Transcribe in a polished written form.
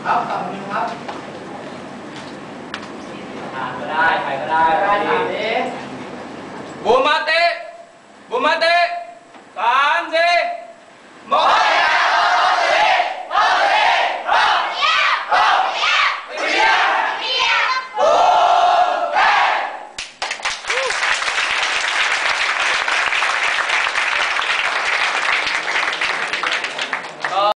ครับต่ำหนึ่งครับก็ได้ใครก็ได้ได้ถามเอ๊ะบูมมาเตะบูมมาเตะ